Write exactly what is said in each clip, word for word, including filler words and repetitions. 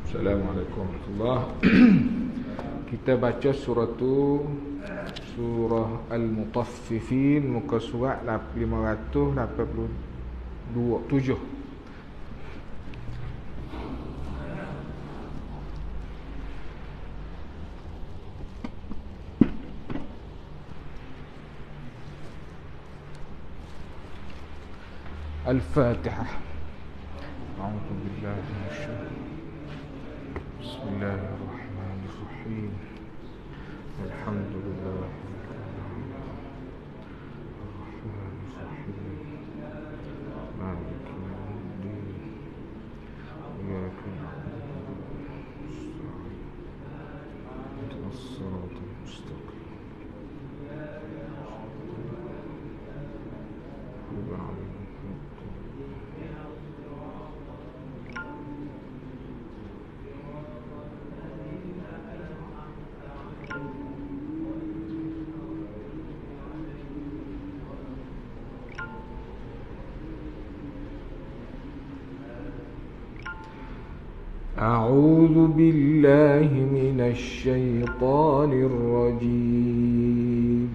Assalamualaikum warahmatullahi Kita baca surah tu Surah Al-Mutaffifin, muka surat lima ratus lapan puluh tujuh. Al-Fatihah. A'udzu billahi minasyaitonir Bismillahirrahmanirrahim. Alhamdulillah. Ar-Rahmanirrahim. Maliki yawmiddin. Iyyaka na'budu wa iyyaka nasta'in. Ihdinas siratal mustaqim. أعوذ بالله من الشيطان الرجيم.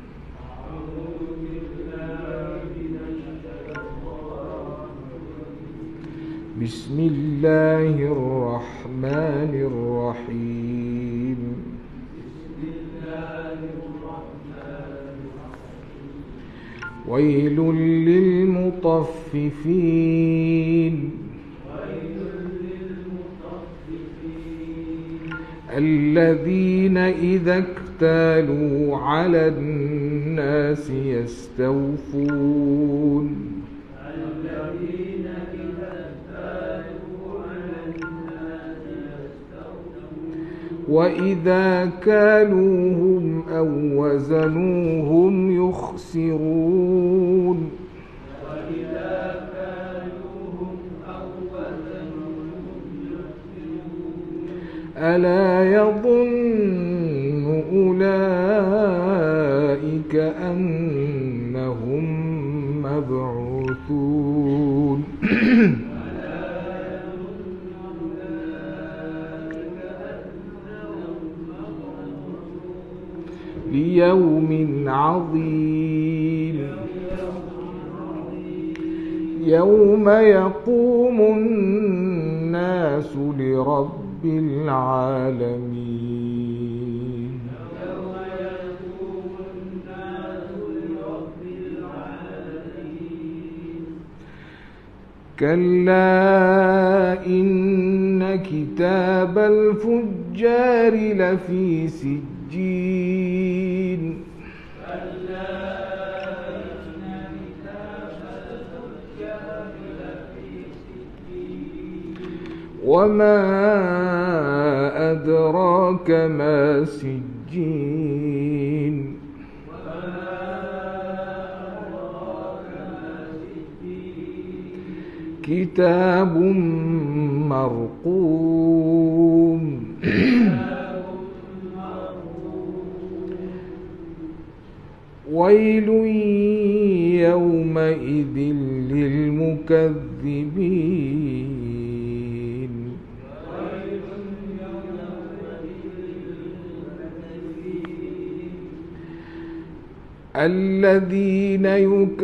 بسم الله الرحمن الرحيم. ويل للمطففين الذين إذا اكتالوا على الناس يستوفون وإذا كالوهم أو وزنوهم يخسرون ألا يظن أولئك أنهم مبعوثون ليوم عظيم يوم يقوم الناس لرب العالمين. كلا إن كتاب الفجار لفي سجين وما أدراك ما سجين كتاب مرقوم ويل يومئذ للمكذبين الذين يك...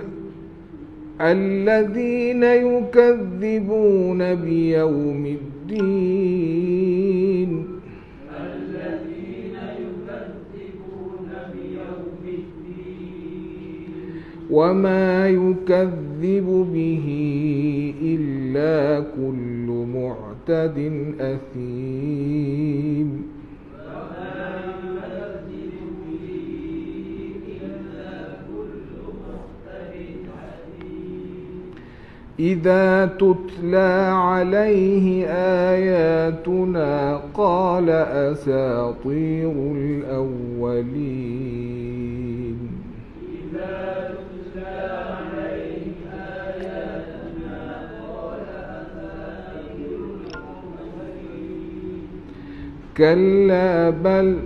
الذين يكذبون بيوم الدين وما يكذب به إلا كل معتد أثيم إذا تتلى عليه آياتنا قال أساطير الأولين إذا تتلى عليه آياتنا قال أساطير الأولين كلا بل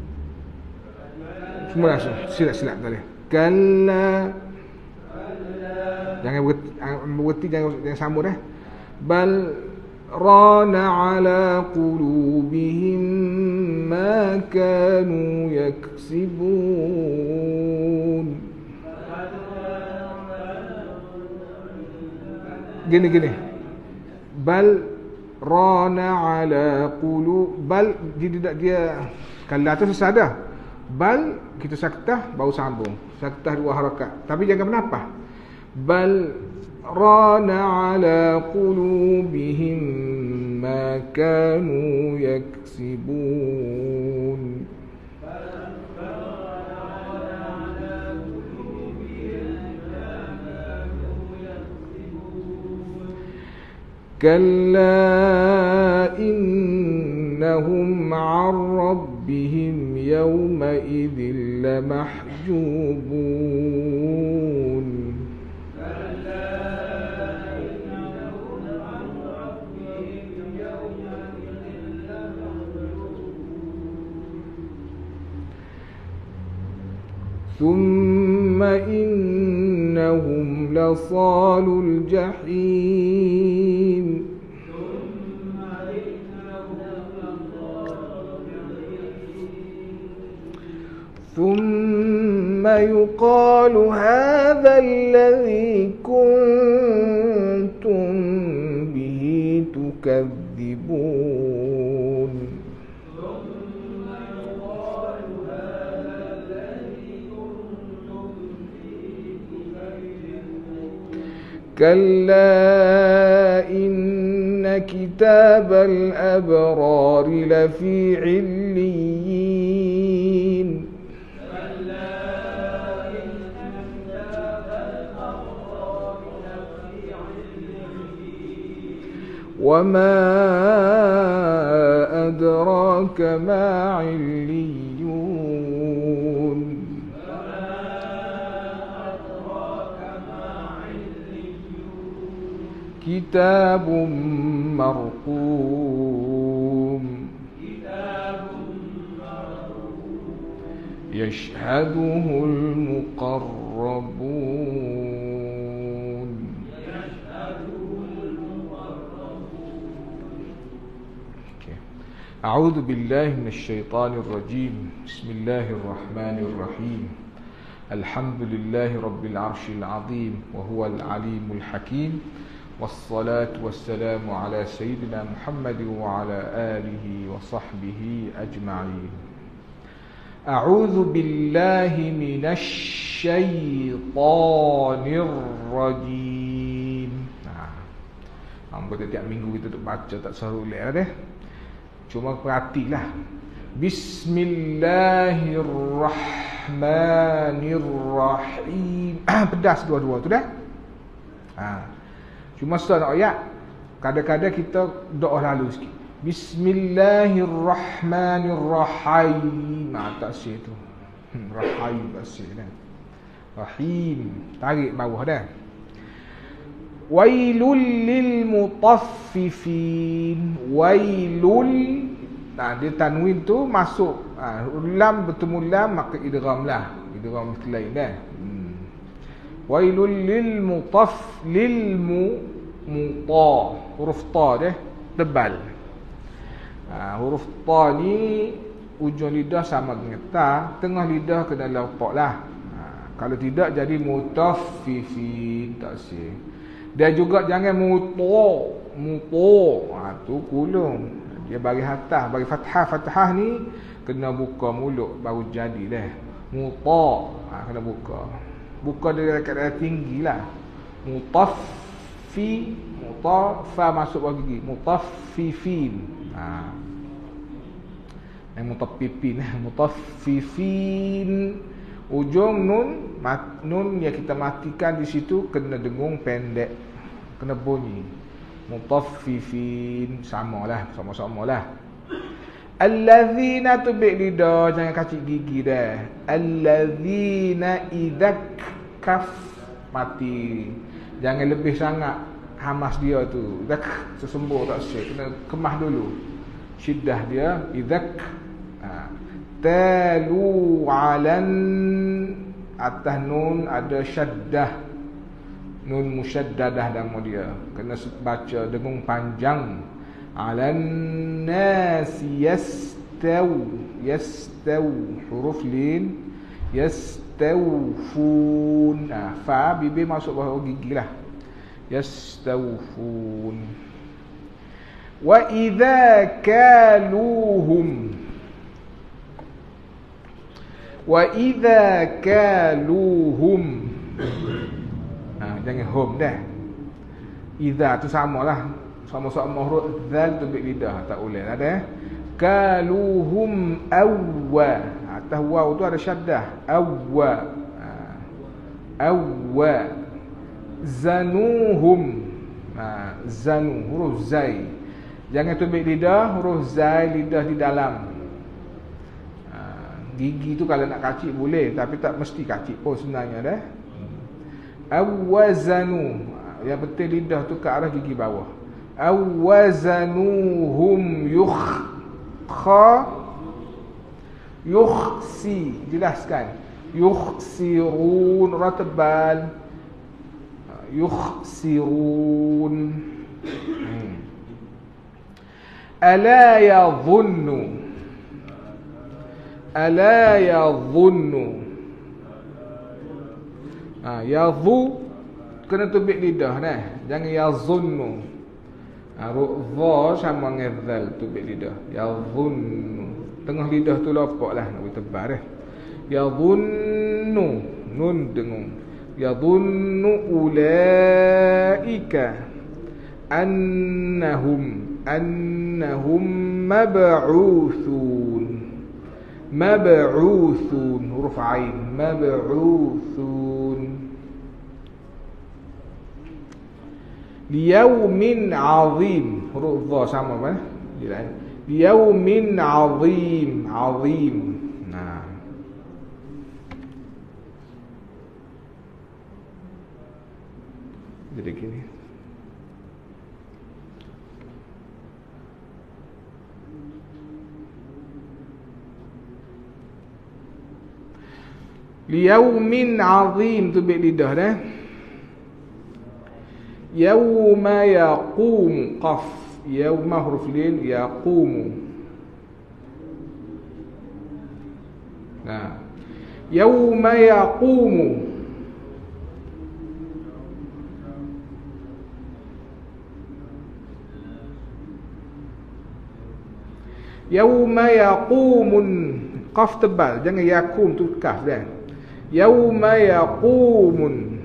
semua silap-silap tadi. Kalla, jangan berhenti, jangan, jangan sambung dah. Bal ران على قلوبهم ما كانوا يكسبون. Gini gini. Bal rana ala qulub, bal dia tidak dia kalau atas susah. Bal kita saktah baru sambung. Saktah dua harakat. Tapi jangan menapah. Bal rana ala qulubihim ma kanu yaksibun. كلا إنهم عن ربهم يومئذ لمحجوبون. ثم إنهم لصالوا الجحيم. ثم يقال هذا الذي كنتم به تكذبون. كلا إن كتاب الأبرار لفي عليين. وما أدراك ما عليون. كتاب مرقوم يشهده المقربون. أعوذ بالله من الشيطان الرجيم. بسم الله الرحمن الرحيم. الحمد لله رب العرش العظيم وهو العليم الحكيم، والصلاة والسلام على سيدنا محمد وعلى آله وصحبه أجمعين. أعوذ بالله من الشيطان الرجيم. Anggota tiap minggu kita duk baca tak saru lek dah. Cuma perhatilah. Bismillahirrahmanirrahim. Pedas dua-dua tu dah. Ha. Cuma setengah ayat kadang-kadang kita doa lalu sikit. Bismillahirrahmanirrahim. Ah tak sih tu. Hmm, rahim tak sih dah. Rahim. Tarik bawah dah. Wailul lil mutaffifin. Wailul. Nah, dia tanwin tu masuk. Ha, lam bertemu lam maka idgham lah. Idgham lain dah. Hmm. Wailul lil mutaff lil mu muta. Huruf ta dia tebal. Ha, huruf ta ni ujung lidah sama dengan ta, tengah lidah kena lopak lah. Ha, kalau tidak jadi mutaffifin tak sih. Dia juga jangan muto, muto. Ha, tu kulung. Dia bagi hatah, bagi fathah, fathah ni kena buka mulut baru jadi dah. Muta, ha, kena buka. Buka dia dekat darah tinggi lah. Mutaffi, mutafa masuk bawah gigi. Mutaffifin. Ha. Yang mutaffifin, mutaffifin. Ujung nun, mat, nun yang kita matikan di situ kena dengung pendek, kena bunyi. Mutaffifin, samalah, sama-samalah. Allazina tubik lidah, jangan kacik gigi dah. Allazina idzak kaf mati. Jangan lebih sangat hamas dia tu. Idzak sesembur tak syek, kena kemah dulu. Syiddah dia idzak. Ha. Talu alan, atas nun ada syaddah, nun musyaddadah nama dia, kena baca dengung panjang. 'alan nasi yastaw yastaw huruf lin yastawfun. Ah, fa bibir masuk bawah gigi lah. Yastawfun. Wa idza kaluhum wa idza kaluhum. Ah, jangan hum dah. Idza tu samalah. Sama-sama huruf zal tu bit lidah, tak boleh ada. Kaluhum awwa. Atas waw tu ada syaddah. Awwa. Awwa. Zanuhum. Ha, zanu huruf zai. Jangan tubik lidah, huruf zai lidah di dalam. Ha, gigi tu kalau nak kacik boleh, tapi tak mesti kacik pun sebenarnya dah. Awwazanu. Yang penting lidah tu ke arah gigi bawah. Awwazanuhum yukh kha yukhsi, jelaskan. Yukhsirun, ra tebal. Yukhsirun. hmm. Ala yadhunnu. Ala yadhunnu. Ha, yadhu kena tubik lidah nah. Jangan yazunnu. Ha, dha sama dengan zal tubik lidah. Yadhunnu. Tengah lidah tu lopak lah, nak tebal eh. Yadhunnu, nun dengung. Yadhunnu ulaika annahum annahum mab'uthun. Mab'uthun huruf ain. Mab'uthun liyaumin 'azim. Huruf dha sama apa? Liyaumin 'azim. 'Azim. Nah, jadi gini. Liyaumin 'azim tu bit lidah dah. Yauma yaqum qaf. Yauma huruf lin yaqumu. Nah, yauma yaqumu. Yauma yaqumun qaf tebal, jangan yakum tu kaf dah. Yauma yaqumun.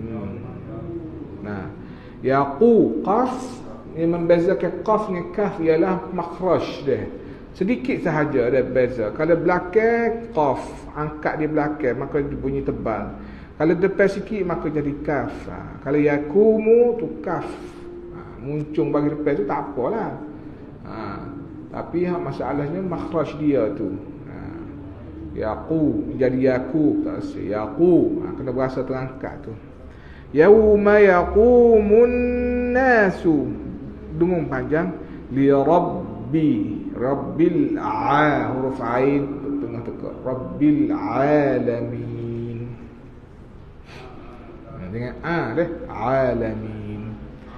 Nah, yaqu qaf yang membezakan qaf dengan kaf ialah makhraj dia. Sedikit sahaja ada beza. Kalau belakang qaf, angkat di belakang maka dia bunyi tebal. Kalau depan sikit maka jadi kaf. Ha, kalau yakumu tu kaf. Ha, muncung bagi depan tu tak apalah. Ha, tapi masalahnya makhraj dia tu. Ha, yaqu jadi yaku tak rasa. Yaqu ha, kena berasa terangkat tu. Yauma yaqumun nasu. Dengung panjang. Li rabbi. Rabbil a huruf ain tengah tekak. Rabbil alamin. Dengan a deh. Alamin.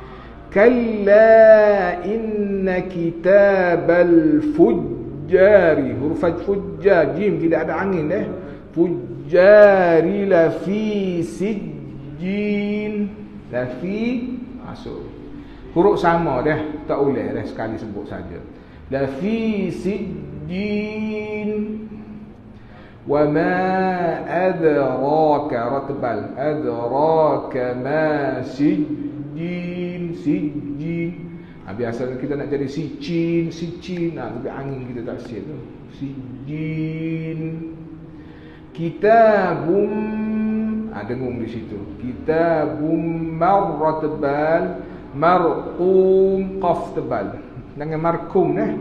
Kalla inna kitabal fujjari. Huruf fujjar jim tidak ada angin deh. Fujjari la fi sijjin. La fi masuk. Huruf sama dah, tak boleh dah sekali sebut saja. La fi sijjin. Wa ma adraka ratbal. Adraka ma sijjin. Sijjin. Ha, biasa kita nak jadi sijjin, sijjin. Nah, tapi angin kita tak siap tu. Sijjin. Kitabum. Ha, dengung di situ. Kitabum marratbal. Marqum qaf tebal. Dengan markum eh.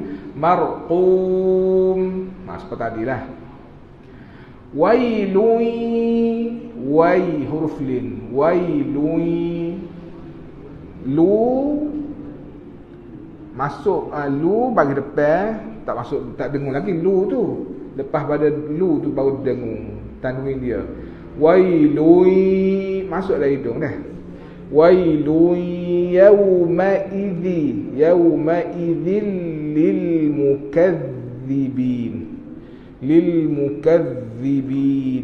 Marqum. Mas seperti tadilah. Wailun. Wai huruf lin. Wailun. Lu masuk uh, lu bagi depan, tak masuk, tak dengung lagi lu tu. Lepas pada lu tu baru dengung tanwin dia. Wailun masuk dalam hidung dah. wailun yawmaidzi yawmaidzil lilmukazzibin lilmukazzibin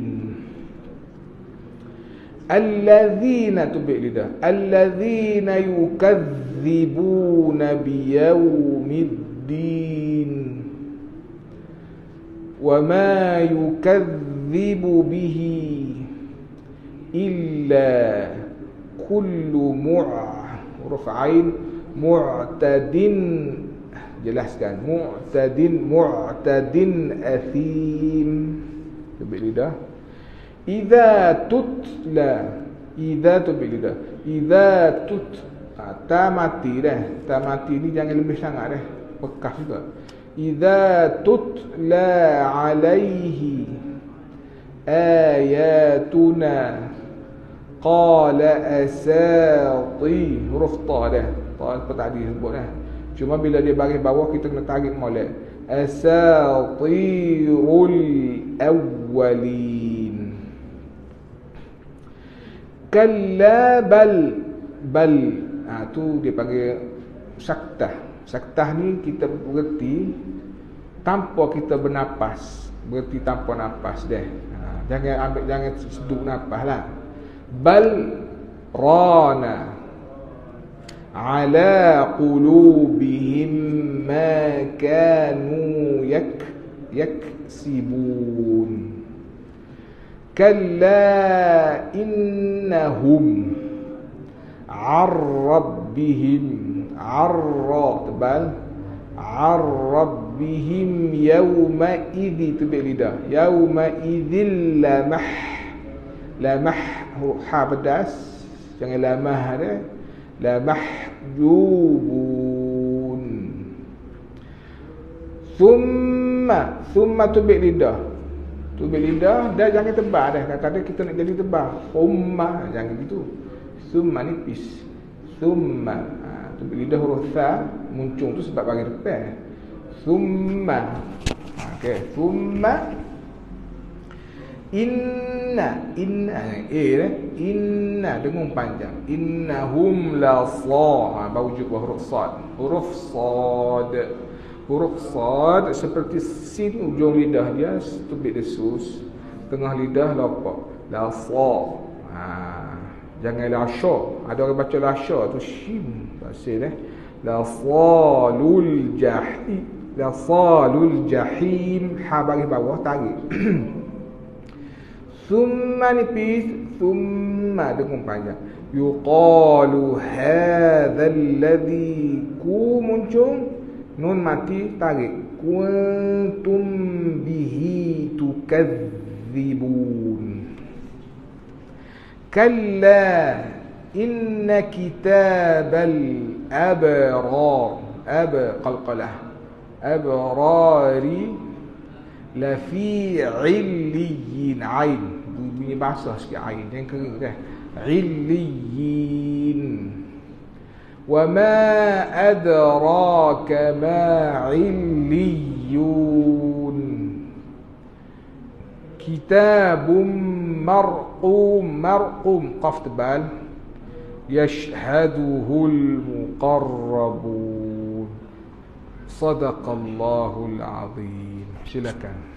alladzina tubik lidah alladzina yukazzibuna biyaumiddin wa ma yukazzibu bihi illa kullu mu'a huruf ain mu'tadin, jelaskan mu'tadin mu'tadin athim. Tubik lidah. Idza tutla, idza tubik lidah. Idza tut, ha, ta mati dah. Ta mati ni jangan lebih sangat dah, bekas juga. Idza tutla alaihi ayatuna qala asati, huruf ta dah. Ta apa tadi sebut dah. Cuma bila dia baris bawah kita kena tarik molek. Asatirul awwalin. Kalla bal, bal, ha, tu dia panggil saktah. Saktah ni kita berhenti tanpa kita bernapas, berhenti tanpa napas deh. Ha, jangan ambil, jangan seduk napas lah. Bal rana ala qulubihim ma kanu yak yaksibun. Kalla innahum ar-rabbihim, arra tebal, ar-rabbihim yawma idzi, tubik lidah, yawma idzil lamah, lamah ha pedas, jangan lamah ada, lamahjubun. Thumma, thumma tubik lidah, tubik lidah dah, jangan tebal dah. Kadang-kadang kita nak jadi tebal, thumma, jangan gitu. Thumma nipis, thumma, ha, tubik lidah huruf tha muncung tu sebab bagi depan. Thumma, ha, okey, thumma inna, inna eh inna dengung panjang, innahum la sa, ha, bau juga huruf sad, huruf sad, huruf sad seperti sin, ujung lidah dia tubik desus, tengah lidah lapak, la sa, ha, jangan la sha. Ada orang baca la sha tu shin, pasal eh la salul jahim, la salul jahim, ha bagi bawah tarik. Thumma nipis, thumma dengung panjang, yuqalu hadzal ladzi, ku muncung, nun mati tarik, kuntum bihi tukadzibun. Kalla inna kitabal abrar, ab qalqalah, abrari lafi illiyin, ain bunyi basah sikit, ain jangan kering dah, illiyin. Wa ma adraka ma illiyun, kitabum marqum, marqum qaf tebal, yashhaduhul muqarrabun. Sadaqallahul azim. Silakan.